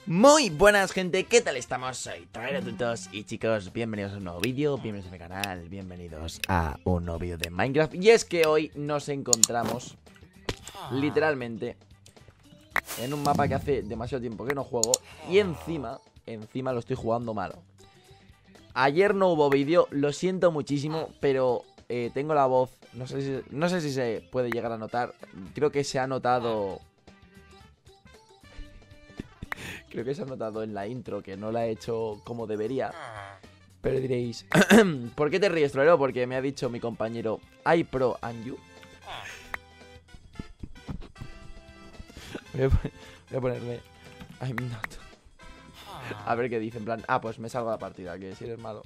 Muy buenas gente, ¿qué tal estamos? Soy Traerotutos y chicos, bienvenidos a un nuevo vídeo, bienvenidos a mi canal, bienvenidos a un nuevo vídeo de Minecraft. Y es que hoy nos encontramos literalmente en un mapa que hace demasiado tiempo que no juego y encima lo estoy jugando malo. Ayer no hubo vídeo, lo siento muchísimo, pero tengo la voz, no sé si se puede llegar a notar, creo que se ha notado... Creo que se ha notado en la intro que no la he hecho como debería. Pero diréis, ¿por qué te ríes, Trolero? Porque me ha dicho mi compañero I pro and you. Voy a ponerle I'm not. A ver qué dice, en plan, pues me salgo de la partida, que si eres malo.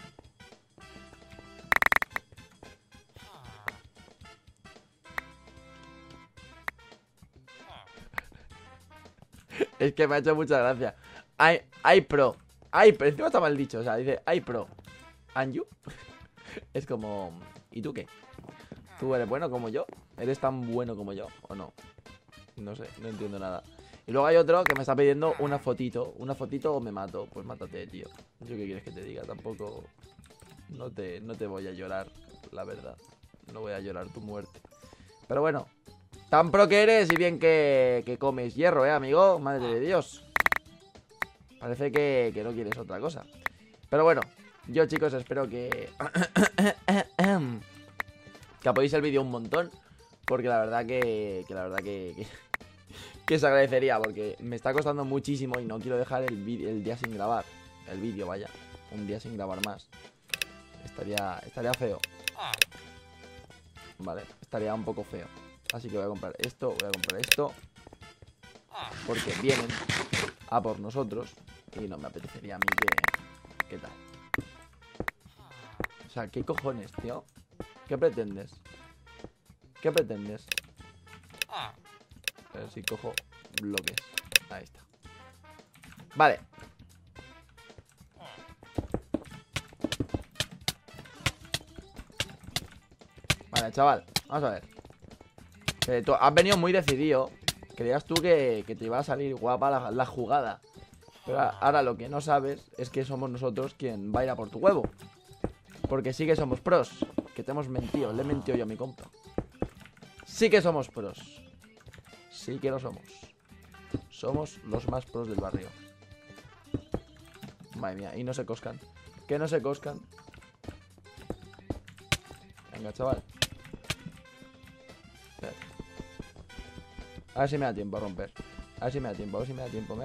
Es que me ha hecho mucha gracia. I pro. Encima está mal dicho, o sea, dice I pro and you. Es como, ¿y tú qué? ¿Tú eres bueno como yo? ¿Eres tan bueno como yo o no? No sé, no entiendo nada. Y luego hay otro que me está pidiendo una fotito. Una fotito o me mato. Pues mátate, tío. ¿Yo qué quieres que te diga? Tampoco... No te voy a llorar, la verdad. No voy a llorar tu muerte. Pero bueno, tan pro que eres y bien que comes hierro, amigo. Madre de Dios. Parece que no quieres otra cosa. Pero bueno, yo chicos espero que apoyéis el vídeo un montón. Porque la verdad que se agradecería. Porque me está costando muchísimo y no quiero dejar el día sin grabar. El vídeo, vaya. Un día sin grabar más. Estaría feo. Vale, estaría un poco feo. Así que voy a comprar esto, voy a comprar esto. Porque vienen a por nosotros. Y no me apetecería a mí ¿Qué tal? O sea, ¿qué cojones, tío? ¿Qué pretendes? ¿Qué pretendes? A ver si cojo bloques. Ahí está. Vale. Vale, chaval, vamos a ver. Tú has venido muy decidido. Creías tú que te iba a salir guapa la jugada. Pero ahora lo que no sabes es que somos nosotros quien va a ir a por tu huevo. Porque sí que somos pros. Que te hemos mentido, le he mentido yo a mi compa. Sí que somos pros. Sí que lo somos. Somos los más pros del barrio. Madre mía, y no se coscan. Que no se coscan. Venga, chaval. A ver si me da tiempo a romper. A ver si me da tiempo, me da tiempo.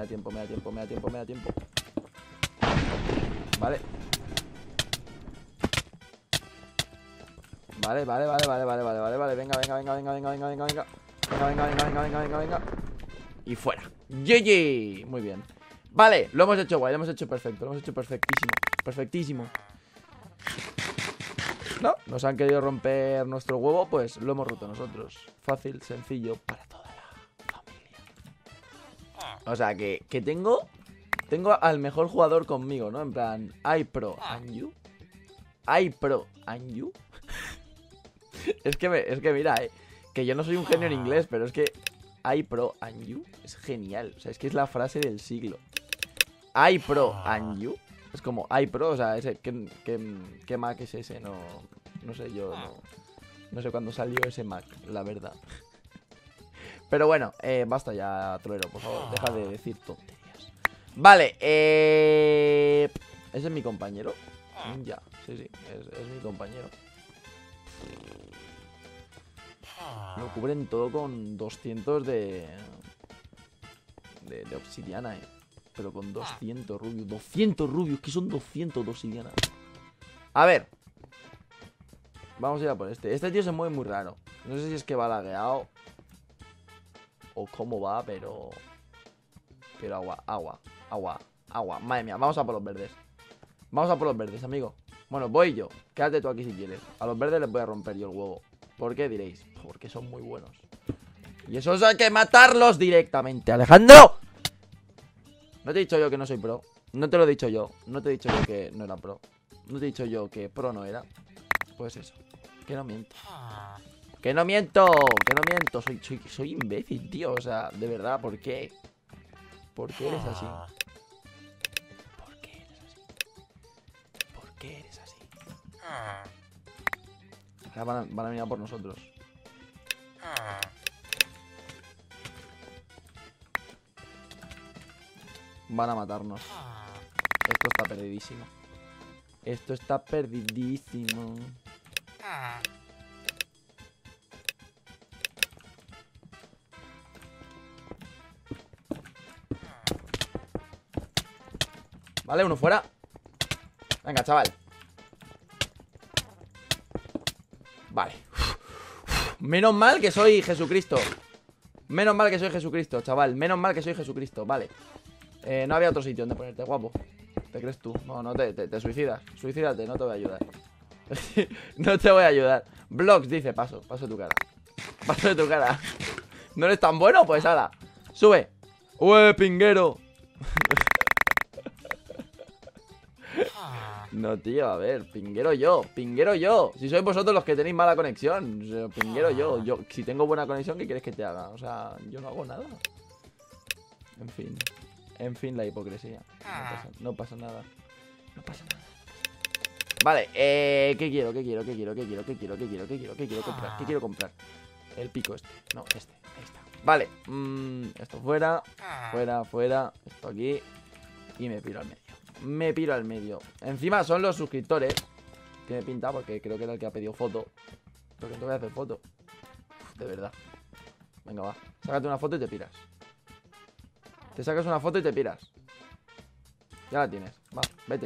Vale. Vale. Venga. Y fuera. GG. Muy bien. Vale, lo hemos hecho guay, lo hemos hecho perfecto. Lo hemos hecho perfectísimo. No, nos han querido romper nuestro huevo, pues lo hemos roto nosotros. Fácil, sencillo, para toda la familia. O sea, que tengo al mejor jugador conmigo, ¿no? En plan, I pro and you. I pro and you. es que mira, que yo no soy un genio en inglés, pero es que I pro and you es genial. O sea, es que es la frase del siglo. I pro and you. Es como iPro, o sea, ese ¿qué Mac es ese? No sé yo, no sé cuándo salió ese Mac, la verdad. Pero bueno, basta ya, Trolero, por favor, deja de decir tonterías. Vale, ¿ese es mi compañero? Ya, sí, es mi compañero. Lo cubren todo con 200 de obsidiana, Pero con 200 rubios. 200 rubios, que son 200 de obsidiana. A ver. Vamos a ir a por este. Este tío se mueve muy raro. No sé si es que va lagueado o cómo va, pero agua. Madre mía, vamos a por los verdes. Vamos a por los verdes, amigo. Bueno, voy yo. Quédate tú aquí si quieres. A los verdes les voy a romper yo el huevo. ¿Por qué diréis? Porque son muy buenos. Y esos hay que matarlos directamente, Alejandro. No te he dicho yo que no soy pro. No te lo he dicho yo. No te he dicho yo que no era pro. No te he dicho yo que pro no era. Pues eso. Que no miento. Que no miento. Soy imbécil, tío. O sea, de verdad, ¿por qué? ¿Por qué eres así? ¿Por qué eres así? ¿Por qué eres así? Ahora van a venir a por nosotros. Van a matarnos. Esto está perdidísimo. Esto está perdidísimo. Vale, uno fuera. Venga, chaval. Vale. Menos mal que soy Jesucristo. Menos mal que soy Jesucristo, chaval. Menos mal que soy Jesucristo, vale. No había otro sitio donde ponerte, guapo. ¿Te crees tú? No, no te suicidas. Suicídate, no te voy a ayudar. No te voy a ayudar. Vlogs dice, paso de tu cara. Paso de tu cara. ¿No eres tan bueno? Pues ala. Sube. ¡Ué, pinguero! No, tío, a ver, pinguero yo. Si sois vosotros los que tenéis mala conexión, o sea, pinguero yo. Si tengo buena conexión, ¿qué quieres que te haga? O sea, yo no hago nada. En fin, la hipocresía. No pasa nada. Vale, ¿qué quiero comprar? ¿Qué quiero comprar? El pico este. No, este. Ahí está. Vale, esto fuera. Fuera. Esto aquí. Y me piro al medio. Encima son los suscriptores. Tiene pinta porque creo que era el que ha pedido foto. Porque no te voy a hacer foto. Uf, de verdad. Venga, va. Sácate una foto y te piras. Te sacas una foto y te piras. Ya la tienes. Va, vete.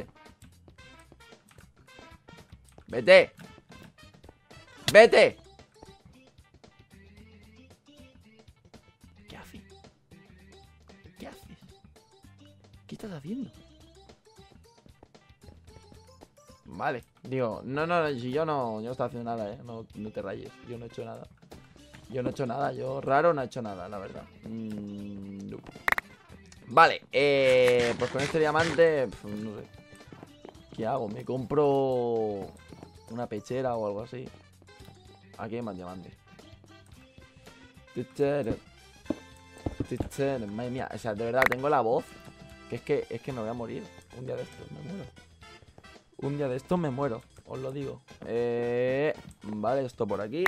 ¡Vete! ¿Qué haces? ¿Qué estás haciendo? Vale, digo, no, si yo no estoy haciendo nada, no te rayes, yo no he hecho nada. Yo raro no he hecho nada, la verdad. No. Vale, pues con este diamante, pues, no sé. ¿Qué hago? Me compro una pechera o algo así. Aquí hay más diamantes. Madre mía, o sea, de verdad tengo la voz que es que me voy a morir. Un día de estos me muero. Os lo digo. Vale, esto por aquí.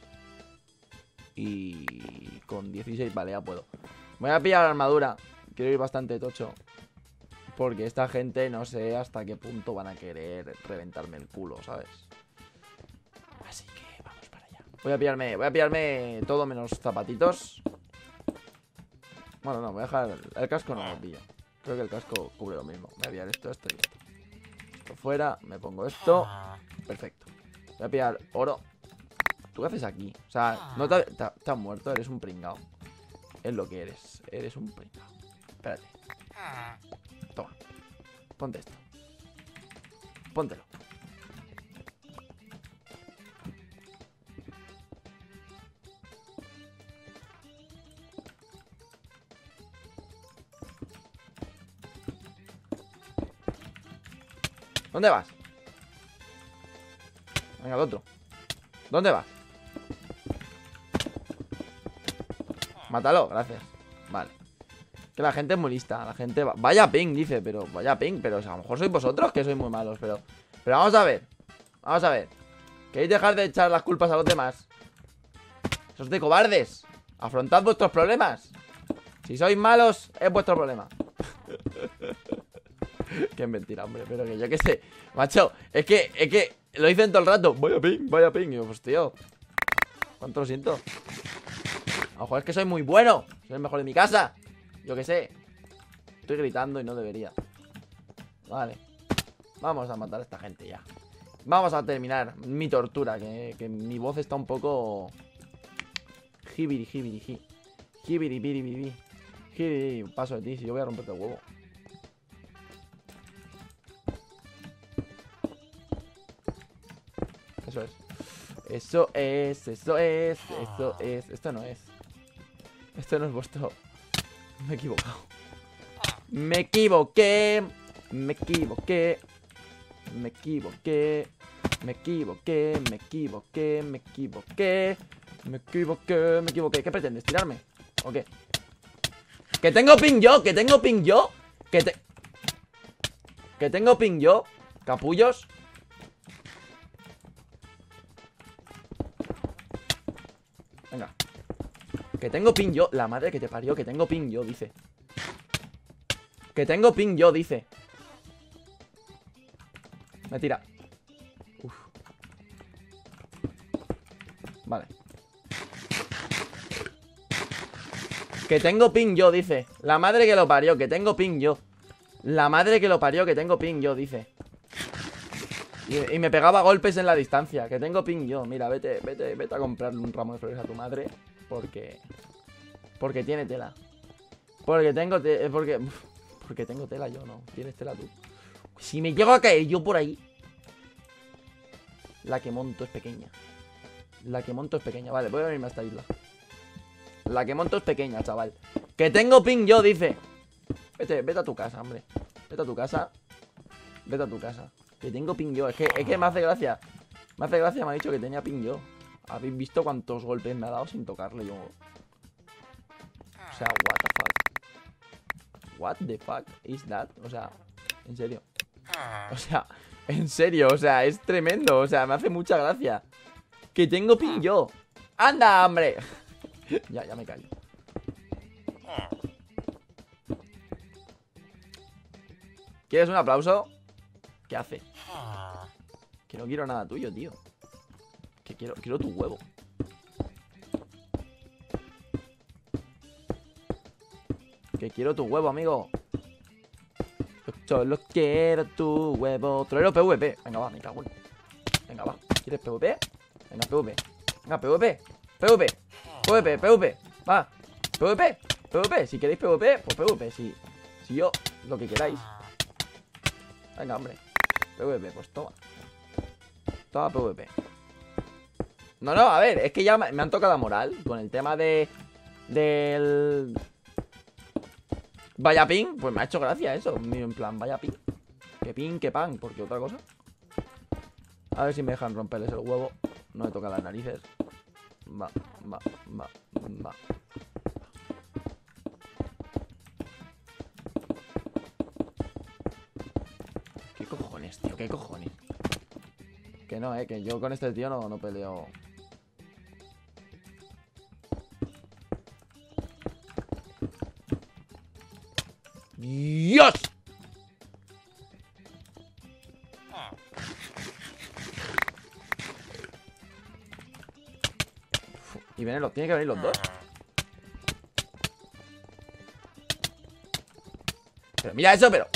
Y con 16, vale, ya puedo. Voy a pillar la armadura. Quiero ir bastante tocho. Porque esta gente no sé hasta qué punto van a querer reventarme el culo, ¿sabes? Así que vamos para allá. Voy a pillarme todo menos zapatitos. Bueno, no, voy a dejar el casco, no lo pillo. Creo que el casco cubre lo mismo. Voy a pillar esto y esto. Esto fuera, me pongo esto. Perfecto. Voy a pillar oro. ¿Tú qué haces aquí? O sea, no te has muerto, eres un pringao. Es lo que eres. Eres un pringao. Espérate. Toma. Ponte esto. Póntelo. ¿Dónde vas? Venga, el otro. ¿Dónde vas? Mátalo, gracias. Vale. Que la gente es muy lista. La gente va... Vaya ping, dice, pero vaya ping. Pero o sea, a lo mejor sois vosotros que sois muy malos. Pero vamos a ver. Vamos a ver. ¿Queréis dejar de echar las culpas a los demás? Sos de cobardes. Afrontad vuestros problemas. Si sois malos, es vuestro problema. Qué mentira, hombre. Pero que yo qué sé. Macho, es que lo dicen todo el rato. Vaya ping. Y yo, pues tío, ¿cuánto lo siento? A lo mejor es que soy muy bueno. Soy el mejor de mi casa. Yo qué sé. Estoy gritando y no debería. Vale. Vamos a matar a esta gente ya. Vamos a terminar mi tortura. Que mi voz está un poco... Jibiri. Paso de ti, si yo voy a romperte el huevo. Eso es. Esto no es. Esto no es vuestro. Me he equivocado. Me equivoqué. ¿Qué pretendes? ¿Tirarme? ¿O qué? Que tengo ping yo, que tengo ping yo. Que tengo ping yo. Capullos. Venga. Que tengo ping yo. La madre que te parió, que tengo ping yo, dice. Que tengo ping yo, dice. Me tira. Uf. Vale. Que tengo ping yo, dice. La madre que lo parió, que tengo ping yo. La madre que lo parió, que tengo ping yo, dice. Y me pegaba golpes en la distancia. Que tengo ping yo. Mira, vete a comprarle un ramo de flores a tu madre. Porque tiene tela. Porque tengo tela yo, no. Tienes tela tú. Si me llego a caer yo por ahí. La que monto es pequeña. La que monto es pequeña. Vale, voy a venirme a esta isla. La que monto es pequeña, chaval. Que tengo ping yo, dice. Vete a tu casa, hombre. Vete a tu casa. Vete a tu casa. Que tengo ping yo. Es que me hace gracia. Me hace gracia, me ha dicho que tenía ping yo. ¿Habéis visto cuántos golpes me ha dado sin tocarle yo? O sea, what the fuck. What the fuck is that? O sea, en serio. O sea, en serio. O sea, es tremendo. O sea, me hace mucha gracia. Que tengo ping yo. ¡Anda, hombre! Ya me callo. ¿Quieres un aplauso? ¿Qué hace? Que no quiero nada tuyo, tío. Que quiero tu huevo. Que quiero tu huevo, amigo. Yo solo quiero tu huevo. Trolero PvP. Venga, va, me cago en. Venga, va. ¿Quieres PvP? Venga, PvP. Venga, PvP. PvP. PvP, PvP. Va. PvP. PvP. Si queréis PvP, pues PvP. Si yo, lo que queráis. Venga, hombre. PvP, pues toma. Toma PvP. No, a ver, es que ya me han tocado la moral con el tema del vaya ping, pues me ha hecho gracia eso. En plan, vaya ping. Que ping, que pan, porque otra cosa. A ver si me dejan romperles el huevo. No me toca las narices. Va. ¿Qué cojones, tío? ¿Qué cojones? Que no, que yo con este tío no peleo. ¡Dios! Y tiene que venir los dos. Pero mira eso, pero.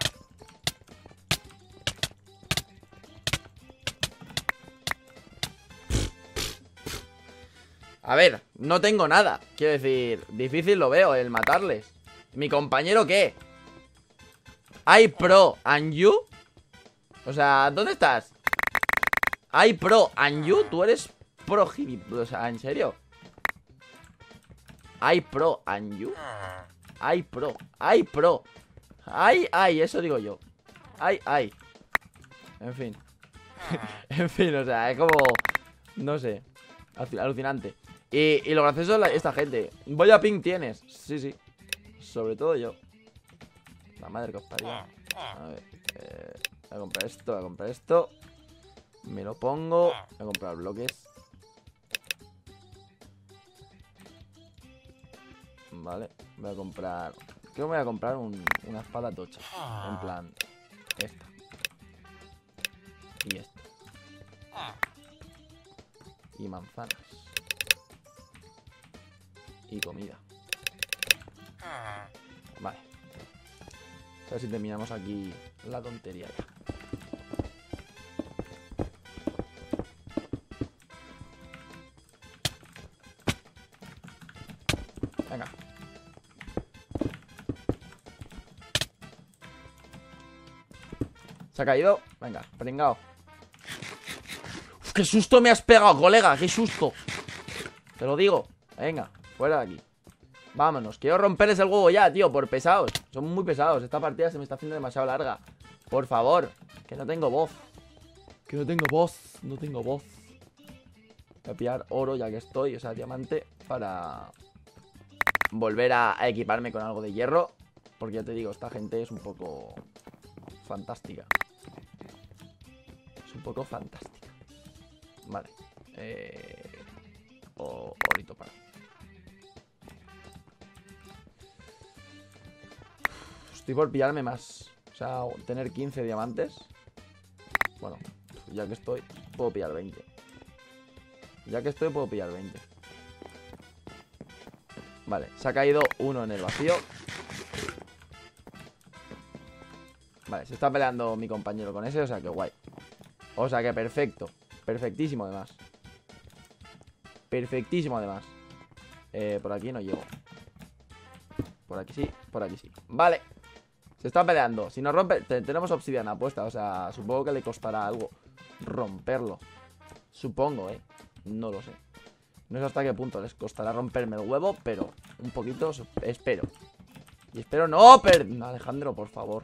A ver, no tengo nada. Quiero decir, difícil lo veo el matarles. ¿Mi compañero qué? ¿I pro and you? O sea, ¿dónde estás? ¿I pro and you? Tú eres pro gilipollas. O sea, ¿en serio? ¿I pro and you? ¿I pro? ¡Ay! Eso digo yo. ¡Ay! En fin. En fin, o sea, es como... No sé. Alucinante. Y lo gracioso es esta gente. Vaya ping tienes. Sí. Sobre todo yo. La madre que os parió. A ver. Voy a comprar esto. Me lo pongo. Voy a comprar bloques. Vale. Voy a comprar... Creo que me voy a comprar una espada tocha. En plan... Esta. Y esta. Y manzanas. Y comida. Vale. A ver si terminamos aquí la tontería ya. Venga. ¿Se ha caído? Venga, pringao. Uf, ¡qué susto me has pegado, colega! ¡Qué susto! Te lo digo. Venga, fuera de aquí. Vámonos, quiero romperles el huevo ya, tío, por pesados. Son muy pesados, esta partida se me está haciendo demasiado larga. Por favor, que no tengo voz. No tengo voz. Voy a pillar oro ya que estoy, o sea, diamante. Para volver a equiparme con algo de hierro. Porque ya te digo, esta gente es un poco fantástica. Es un poco fantástica. Vale. Orito para. Estoy por pillarme más. O sea, tener 15 diamantes. Bueno, ya que estoy, puedo pillar 20. Ya que estoy, puedo pillar 20. Vale, se ha caído uno en el vacío. Vale, se está peleando mi compañero con ese, o sea que guay. O sea que perfecto. Perfectísimo además. Perfectísimo además. Por aquí no llego. Por aquí sí, por aquí sí. Vale. Se está peleando. Si nos rompe, tenemos obsidiana puesta. O sea, supongo que le costará algo romperlo. Supongo, no lo sé. No sé hasta qué punto les costará romperme el huevo, pero un poquito espero. Y espero no, Alejandro, por favor.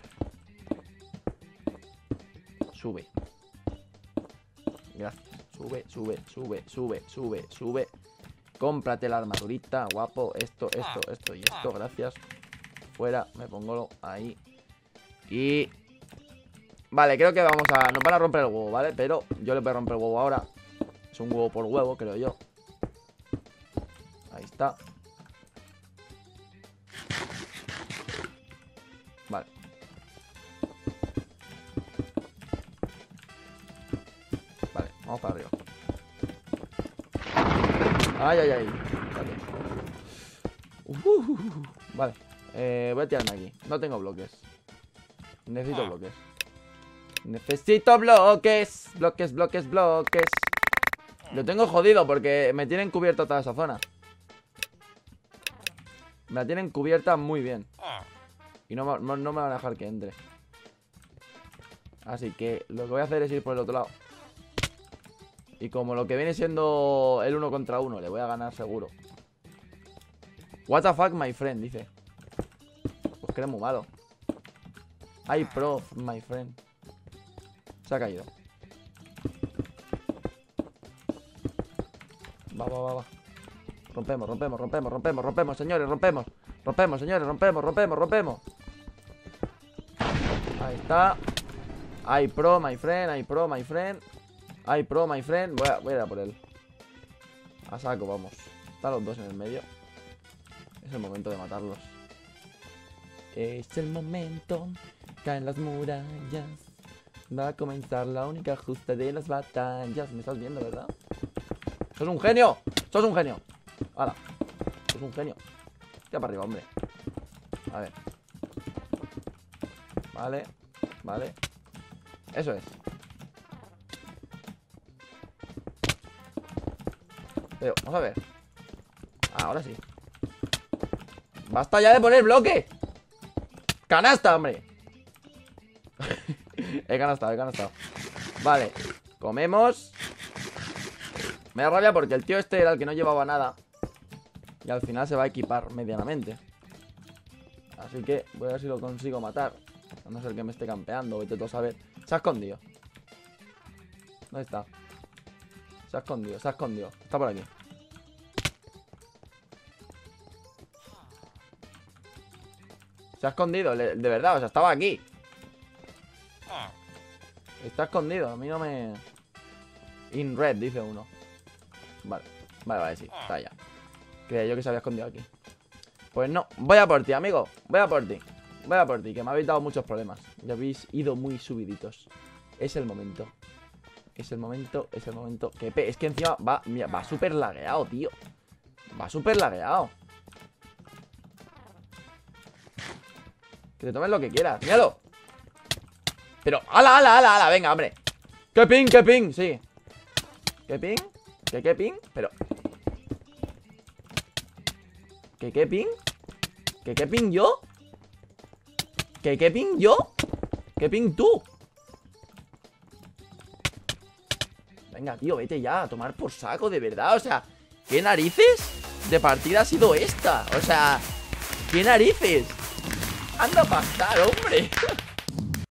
Sube. Gracias. Sube, sube, sube, sube, sube, sube. Cómprate la armadurita, guapo. Esto y esto, gracias. Fuera, me pongo ahí. Y... Vale, creo que vamos a... Nos van a romper el huevo, ¿vale? Pero yo le voy a romper el huevo ahora. Es un huevo por huevo, creo yo. Ahí está. Vale. Vale, vamos para arriba. Ay, ay, ay. Vale. Voy a tirarme aquí. No tengo bloques. Necesito bloques. Necesito bloques. Bloques, bloques, bloques. Lo tengo jodido porque me tienen cubierta toda esa zona. Me la tienen cubierta muy bien. Y no me van a dejar que entre. Así que lo que voy a hacer es ir por el otro lado. Y como lo que viene siendo el 1 contra 1, le voy a ganar seguro. What the fuck, my friend, dice. Pues que eres muy malo. Ay, prof, my friend. Se ha caído. Va. Rompemos, rompemos, rompemos, rompemos, rompemos, señores, rompemos. Rompemos, señores, rompemos, rompemos, rompemos. Ahí está. Ay, pro, my friend, ay, pro, my friend. Ay, pro, my friend. Voy a ir a por él. A saco, vamos. Están los dos en el medio. Es el momento de matarlos. Es el momento. Caen las murallas. Va a comenzar la única justa de las batallas. Me estás viendo, ¿verdad? ¡Sos un genio! ¡Sos un genio! ¡Hala! ¡Sos un genio! Tira para arriba, hombre. A ver. Vale. Vale. Eso es. Pero, vamos a ver. Ahora sí. ¡Basta ya de poner bloque! ¡Canasta, hombre! He canastado. Vale. Comemos. Me da rabia porque el tío este era el que no llevaba nada. Y al final se va a equipar medianamente. Así que voy a ver si lo consigo matar. A no ser que me esté campeando. Vete tú a saber. Se ha escondido. ¿Dónde está? Se ha escondido, se ha escondido. Está por aquí. Se ha escondido, de verdad, o sea, estaba aquí. Está escondido, a mí no me... In red, dice uno. Vale, sí, está allá. Creía yo que se había escondido aquí. Pues no, voy a por ti, amigo. Voy a por ti, que me habéis dado muchos problemas. Ya habéis ido muy subiditos. Es el momento. Es el momento. Es que encima va súper lagueado, tío. Va súper lagueado. Que te tomes lo que quieras, míralo. Pero, ¡ala! Venga, hombre. ¡Qué ping! Sí. ¿Qué ping? ¿Qué ping? Pero ¿Qué ping? ¿Qué ping yo? ¿Qué ping yo? ¿Qué ping tú? Venga, tío, vete ya a tomar por saco, de verdad. O sea, ¿qué narices de partida ha sido esta? O sea, ¿qué narices? Anda a pasar, hombre.